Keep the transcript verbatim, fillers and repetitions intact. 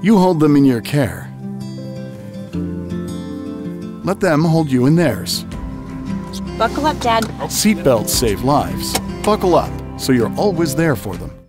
You hold them in your care. Let them hold you in theirs. Buckle up, Dad. Seatbelts save lives. Buckle up so you're always there for them.